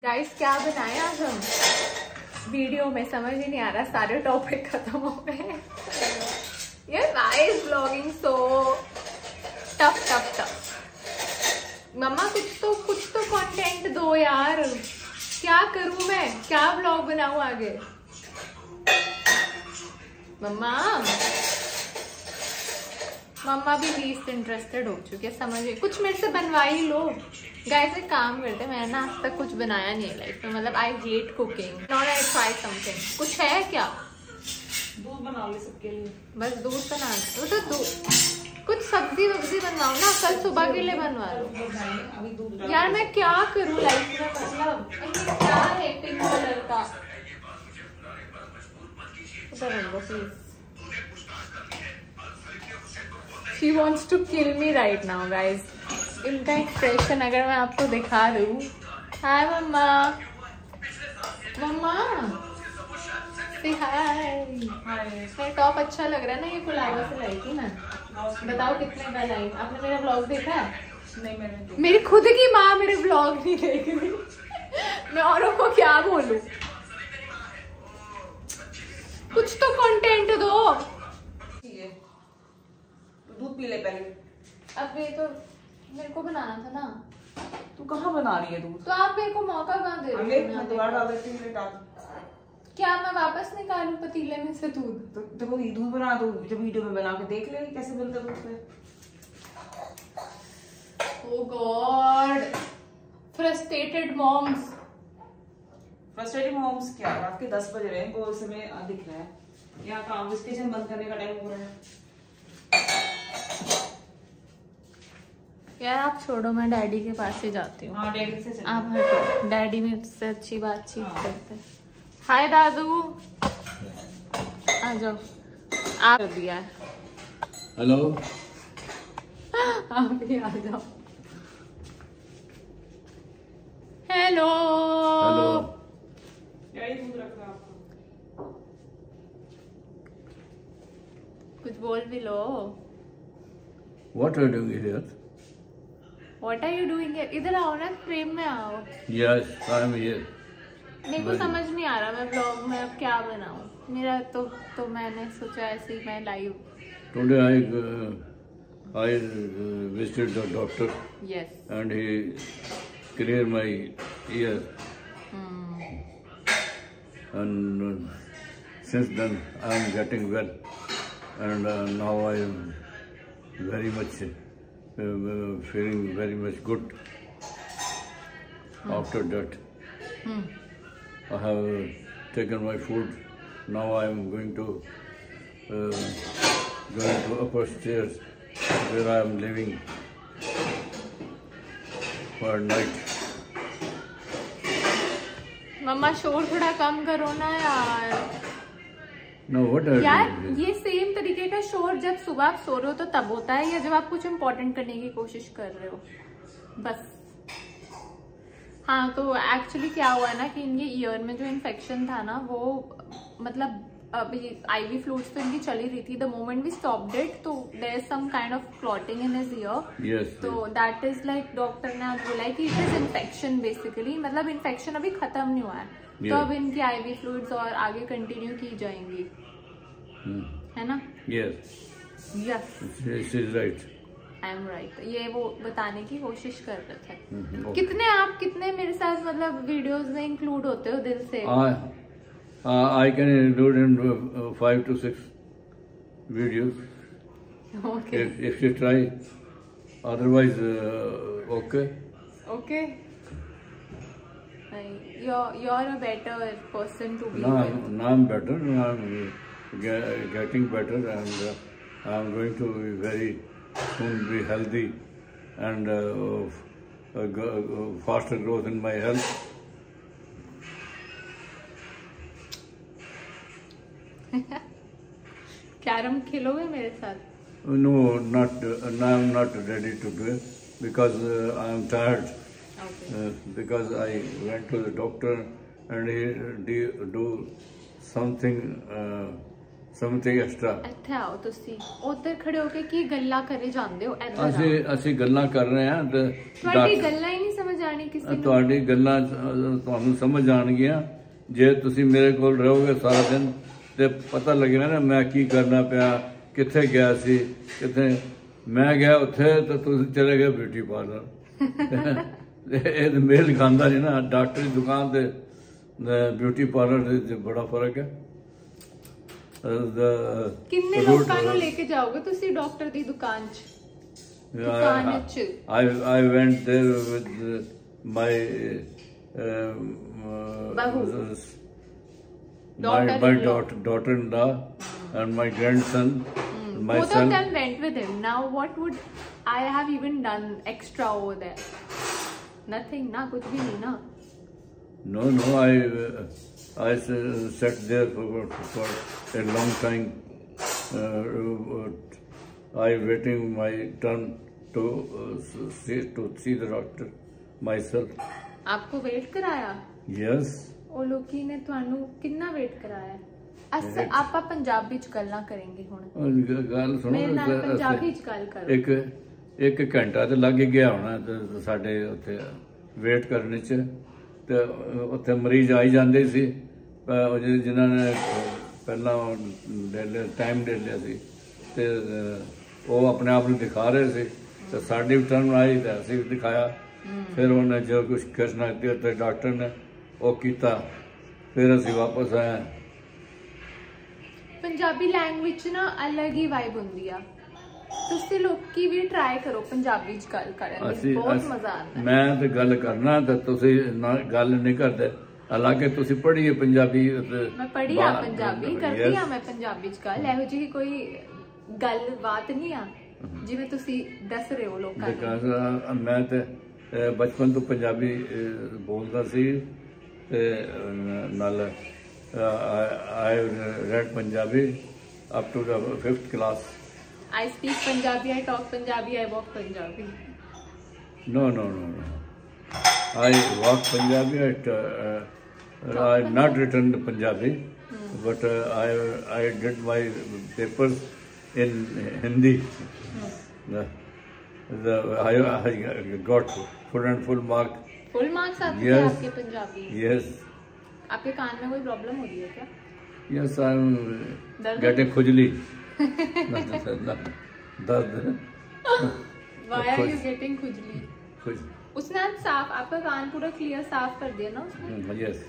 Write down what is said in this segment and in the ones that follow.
Guys क्या बनाए आज हम वीडियो में, समझ ही नहीं आ रहा, सारे टॉपिक खत्म हो गए। यार why is vlogging so tough. मम्मा कुछ तो कंटेंट दो यार, क्या करूं मैं, क्या व्लॉग बनाऊं आगे। मम्मा भी लीस्ट इंटरेस्टेड हो चुकी है, समझिए कुछ मेरे से बनवा ही लो। गाइस एक काम करते, मैंने ना आज तक कुछ बनाया नहीं है लाइफ में, मतलब I hate cooking, not I try something. कुछ है क्या? दूध बना ले सबके लिए, बस दूध बना दो तो दूध, कुछ सब्जी वब्जी बनवाओ ना, कल सुबह के लिए बनवा लो। अभी दूध यार मैं क्या करूँ लाइफ में, मतलब क्या है पिंक कलर का, please. She wants to kill me right now, guys. इनका एक्सप्रेशन अगर मैं आपको दिखा दूँ। हाय मम्मा, मम्मा say hi. मेरा टॉप अच्छा लग रहा है ना, ये कुलाइवा से लाई थी मैं। बताओ कितने का लाई? आपने मेरा ब्लॉग देखा है? नहीं मैंने, मेरी खुद की माँ मेरे ब्लॉग नहीं देख रही, मैं औरों को क्या बोलूं? कुछ तो कंटेंट दो। दूध पी ले पहले। अब ये तो मेरे को बनाना था ना। तू कहाँ बना रही है दूध? तो आप मेरे को मौका कहाँ दे रहे हो? मैं दोबारा डाल देती हूँ, डाल। क्या मैं वापस निकालूं पतीले में से दूध? तो देखो ये दूध बना दो, जब वीडियो में बना के देख ले कैसे बनता दूध पे। Oh God, frustrated moms. Frustrated moms क्या? रात के 10 बज रहे हैं, इनको उस समय दिख रहा है यहाँ काम, इस किचन बंद करने का टाइम हो रहा है। यार आप छोड़ो, मैं डैडी के पास से जाती हूँ। हाँ डैडी से चलो। आप हटो, डैडी मेरे से अच्छी बातचीत करते हैं। हाय दादू, आ जाओ। आप दिया है। हेलो, आप भी आ जाओ। हेलो। हेलो। डैडी दूध रख रहा है आपको। कुछ बोल भी लो। What are you doing here? What are you doing here? इधर आओ ना, फ्रेम में आओ। Yes, I am here. मेरे को समझ नहीं आ रहा मैं ब्लॉग में अब क्या बनाऊं। मेरा तो मैंने सोचा ऐसे ही मैं live. Today I visited the doctor. Yes. And he cleared my ear. And since then I am getting well, and now I am very much feeling very much good. After that, I have taken my food. Now I am going to upper stairs where I am living for night. मम्मा शोर थोड़ा कम करो ना यार। No, what are यार you doing? ये same तरीके का शोर जब सुबह आप सो रहे हो तो तब होता है, या जब आप कुछ इम्पोर्टेंट करने की कोशिश कर रहे हो, बस। हाँ तो एक्चुअली क्या हुआ ना कि इनके ईयर में जो इन्फेक्शन था ना, वो मतलब अभी आईवी फ्लूइड्स तो इनकी चली रही थी। The moment we stopped it, तो there is some kind of clotting in his ear. Yes. तो दैट इज लाइक, डॉक्टर ने आज बोला है कि इट इज इन्फेक्शन बेसिकली, मतलब इन्फेक्शन अभी खत्म नहीं हुआ है। तो अब इनकी आईवी फ्लूइड्स और आगे कंटिन्यू की जाएंगी, है ना? Yes. Yes, This is right. I am right. ये वो बताने की कोशिश कर रहे थे। Okay. कितने मेरे साथ मतलब वीडियोस में इंक्लूड होते हो दिल से? I can include in 5 to 6 videos. Okay If you try. Otherwise, okay. Okay. You're a better person to be Now with. I'm better. Now I'm getting better, and I'm going to be very soon be healthy, and faster growth in my health. Carrom खेलोगे मेरे साथ? No, not now. I'm not ready to do it because I am tired. Okay. Because I went to the doctor and he do something extra. ਇੱਥੇ ਆਓ ਤੁਸੀਂ, ਉੱਧਰ ਖੜੇ ਹੋ ਕੇ ਕੀ ਗੱਲਾਂ ਕਰੇ ਜਾਂਦੇ ਹੋ? ਇੱਧਰ ਅਸੀਂ ਗੱਲਾਂ ਕਰ ਰਹੇ ਹਾਂ ਤੇ ਤੁਹਾਡੀ ਗੱਲਾਂ ਹੀ ਨਹੀਂ ਸਮਝ आनी किसी ने। ਤੁਹਾਡੀ ਗੱਲਾਂ ਤੁਹਾਨੂੰ ਸਮਝ ਆਣਗੀਆਂ ਜੇ ਤੁਸੀਂ ਮੇਰੇ ਕੋਲ ਰਹੋਗੇ ਸਾਰਾ ਦਿਨ ਤੇ ਪਤਾ ਲੱਗੇਗਾ ਨਾ ਮੈਂ ਕੀ ਕਰਨਾ ਪਿਆ, ਕਿੱਥੇ ਗਿਆ ਸੀ, ਕਿੱਥੇ ਮੈਂ ਗਿਆ ਉੱਥੇ ਤੇ ਤੁਸੀਂ ਚਲੇ ਗਏ ਬਿਊਟੀ ਪਾਰਲਰ। ਇਹ ਮੇਲ ਖਾਂਦਾ ਨਹੀਂ ਨਾ, ਡਾਕਟਰ ਦੀ ਦੁਕਾਨ ਤੇ ਬਿਊਟੀ ਪਾਰਲਰ ਦੇ ਬੜਾ ਫਰਕ ਹੈ। ਕਿੰਨੇ ਲੋਕਾਂ ਨੂੰ ਲੈ ਕੇ ਜਾਓਗੇ ਤੁਸੀਂ ਡਾਕਟਰ ਦੀ ਦੁਕਾਨ 'ਚ? I went there with my daughter-in-law and my grandson. My Both son. of them went with him. Now what would I have even done extra over there? Nothing, na kuch bhi nahi na. No, I sat there for a long time. I waiting my turn to see the doctor myself. आपको wait कराया? Yes. ਉਹ ਲੋਕੀ ਨੇ ਤੁਹਾਨੂੰ ਕਿੰਨਾ wait ਕਰਾਇਆ? ਆਪਾਂ ਪੰਜਾਬੀ ਚ ਗੱਲਾਂ ਕਰਾਂਗੇ ਹੁਣ। ਗੱਲ ਸੁਣੋ, ਮੇਰੇ ਨਾਲ ਪੰਜਾਬੀ ਚ ਗੱਲ ਕਰੋ। ਇੱਕ ਘੰਟਾ ਤੇ ਲੱਗ ਗਿਆ ਹੋਣਾ ਤੇ ਸਾਡੇ ਉੱਥੇ ਵੇਟ ਕਰਨ ਚ, ਤੇ ਉੱਥੇ ਮਰੀਜ਼ ਆਈ ਜਾਂਦੇ ਸੀ ਜਿਨ੍ਹਾਂ ਨੇ ਪਹਿਲਾਂ ਟਾਈਮ ਲੈ ਲਿਆ ਸੀ ਤੇ ਉਹ ਆਪਣੇ ਆਪ ਨੂੰ ਦਿਖਾ ਰਹੇ ਸੀ ਤੇ ਸਾਡੀ ਵੀ ਟਰਨ ਆਈ ਤੇ ਅਸੀਂ ਵੀ ਦਿਖਾਇਆ। ਫਿਰ ਉਹਨੇ ਜੋ ਕੁਛ ਕਰਨਾ ਤੇ ਡਾਕਟਰ ਨੇ ਉਹ ਕੀਤਾ, ਫਿਰ ਅਸੀਂ ਵਾਪਸ ਆਏ। ਪੰਜਾਬੀ ਲੈਂਗੁਏਜ ਨਾ ਅਲੱਗ ਹੀ ਵਾਈਬ ਹੁੰਦੀ ਆ। ਤੁਸੀਂ ਲੋਕੀ ਵੀ ਟਰਾਈ ਕਰੋ ਪੰਜਾਬੀ ਚ ਗੱਲ ਕਰਨ ਦੀ, ਬਹੁਤ ਮਜ਼ਾ ਆਉਂਦਾ। ਮੈਂ ਤੇ ਗੱਲ ਕਰਨਾ ਤੇ ਤੁਸੀਂ ਗੱਲ ਨਹੀਂ ਕਰਦੇ। ਹਾਲਾਂਕਿ ਤੁਸੀਂ ਪੜ੍ਹੀਏ ਪੰਜਾਬੀ। ਮੈਂ ਪੜ੍ਹੀ ਆ ਪੰਜਾਬੀ, ਕਰਦੀ ਆ ਮੈਂ ਪੰਜਾਬੀ ਚ ਗੱਲ। ਇਹੋ ਜਿਹੀ ਕੋਈ ਗੱਲ ਬਾਤ ਨਹੀਂ ਆ ਜਿਵੇਂ ਤੁਸੀਂ ਦੱਸ ਰਹੇ ਹੋ ਲੋਕਾਂ ਨੂੰ। ਮੈਂ ਤੇ ਬਚਪਨ ਤੋਂ ਪੰਜਾਬੀ ਬੋਲਦਾ ਸੀ ਤੇ ਨਾਲ I read Punjabi up to the 5th class. I speak Punjabi, I talk Punjabi, I walk Punjabi. No. I walk Punjabi. I not written Punjabi, but I did my papers in Hindi. I got full and full mark. Full marks आते हैं आपके Punjabi? Yes. आपके कान में कोई problem हो रही है क्या? Yes, I'm getting खुजली। दर्द। Why are you getting खुजली? उसने आज साफ आपका कान पूरा क्लियर साफ कर दिया ना उसने? Yes.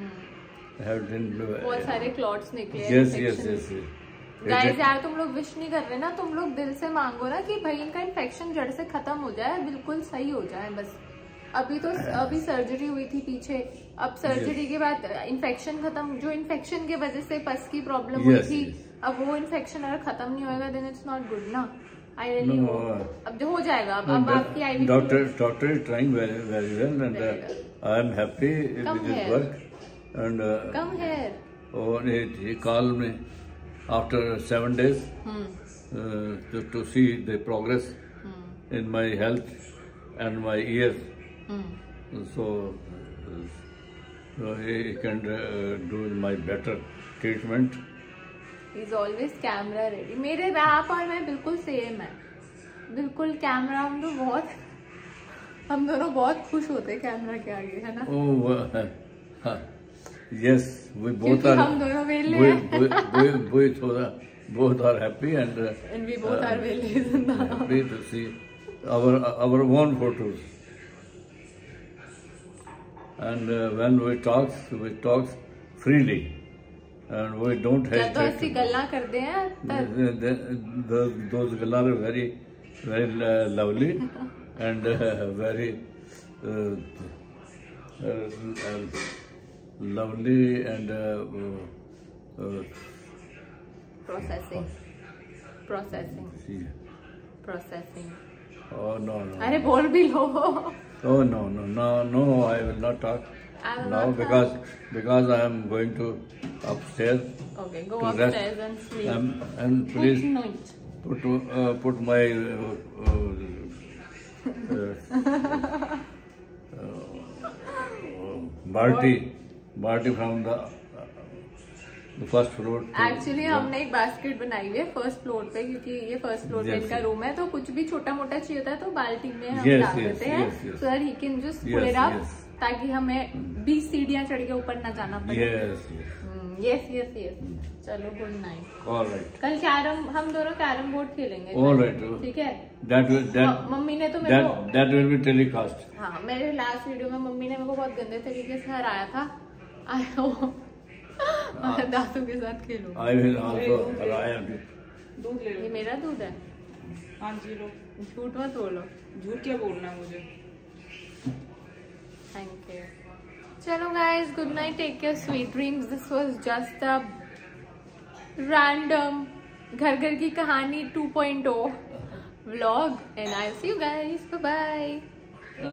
बहुत सारे क्लॉट्स निकले। Yes. गाइस यार तुम लोग विश नहीं कर रहे ना, तुम लोग दिल से मांगो ना कि भाई इनका इन्फेक्शन जड़ से खत्म हो जाए, बिल्कुल सही हो जाए बस। अभी सर्जरी हुई थी पीछे, अब सर्जरी के बाद इन्फेक्शन खत्म, जो इन्फेक्शन के वजह से पस की प्रॉब्लम हुई थी, अब वो इन्फेक्शन अगर खत्म नहीं होगा देन इट्स नॉट गुड ना। आई रियली होप अब जो हो जाएगा। अब आपकी eye doctor is trying very well and I am happy with his work and come here. he called me after 7 days to see the progress in my health and my ears. So he can do my better treatment. He's always camera ready. मेरे आप और मैं बिल्कुल same है, बिल्कुल camera. हम दोनों बहुत खुश होते हैं कैमरा के आगे, है ना? Oh, yes, we both are. हम दोनों वेले हैं। both are happy and we both are वेले। happy to see our own photos. And when we talk freely, and we don't hesitate. जब ऐसी गल्ला करते हैं, those गल्ला are very lovely and very lovely and processing. Oh no. अरे बोल भी लो। Oh no, I will not talk now because I am going to upstairs. Okay, go upstairs and sleep. And please put my Barty from the first floor. Actually हमने एक basket बनाई हुई है first floor पे, क्योंकि ये first floor पे इनका रूम है, तो कुछ भी छोटा मोटा चाहिए होता है तो बाल्टी में हम डाल देते हैं, so that he can just pull it up, ताकि हमें 20 सीढ़ियां चढ़ के ऊपर न जाना पड़े। Yes yes yes. चलो गुड नाइट। ऑलराइट। कल हम दोनों कैरम बोर्ड खेलेंगे। ऑलराइट, ठीक है। मम्मी ने तो मेरे को that will be telecast। हाँ, मेरे लास्ट वीडियो में मम्मी ने मेरे को बहुत गंदे तरीके से हराया था। दांतों के साथ खेलो। I will also allow you। दूध ले लो। ये मेरा दूध है। हाँ जी लो। झूठ मत बोलो। झूठ क्या बोलना है मुझे। Thank you. चलो guys, good night, take care, sweet dreams. This was just a random घर की कहानी 2.0 vlog, and I will see you guys, bye bye.